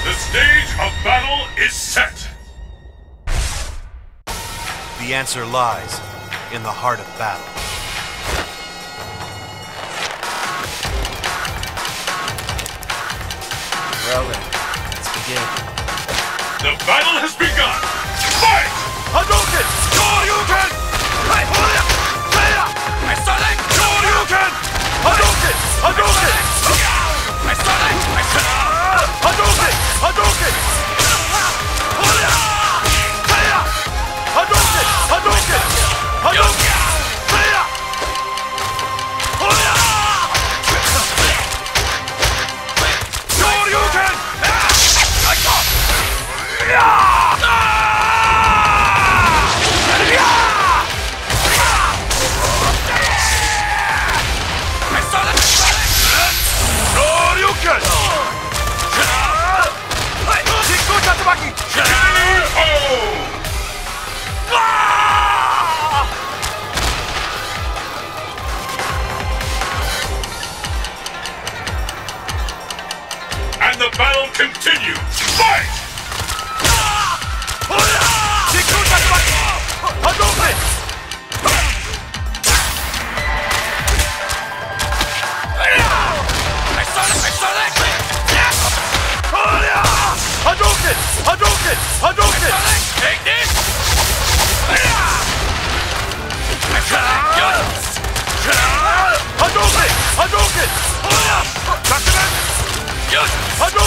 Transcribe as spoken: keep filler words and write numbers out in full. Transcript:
The stage of battle is set. The answer lies in the heart of battle. Well then, let's begin. The battle has begun! Fight! Hadouken! Shoryuken! Hey! Hey! I started! Shoryuken! Hadouken! Hadouken! I started! I started! Hadouken! Hadouken! Hadouken! Hadouken! Hadouken! Shoryuken! And the battle continues! Fight! Hadouken! Hadouken! Hadouken! Take this! Hadouken! Hadouken! Hadouken!